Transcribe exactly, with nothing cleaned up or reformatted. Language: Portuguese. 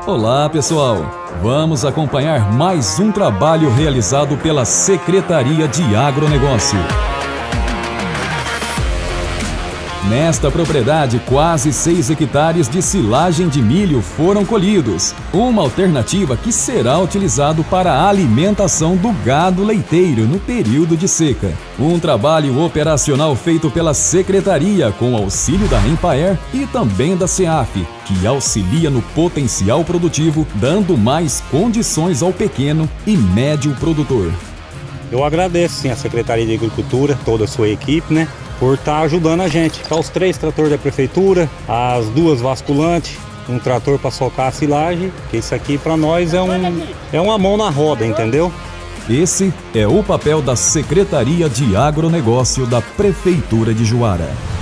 Olá, pessoal! Vamos acompanhar mais um trabalho realizado pela Secretaria de Agronegócio. Nesta propriedade, quase seis hectares de silagem de milho foram colhidos, uma alternativa que será utilizado para a alimentação do gado leiteiro no período de seca. Um trabalho operacional feito pela Secretaria com auxílio da Empaer e também da SEAF, que auxilia no potencial produtivo, dando mais condições ao pequeno e médio produtor. Eu agradeço sim a Secretaria de Agricultura, toda a sua equipe, né? Por estar ajudando a gente. Tá os três tratores da prefeitura, as duas basculantes, um trator para socar a silagem, que isso aqui para nós é, um, é uma mão na roda, entendeu? Esse é o papel da Secretaria de Agronegócio da Prefeitura de Juara.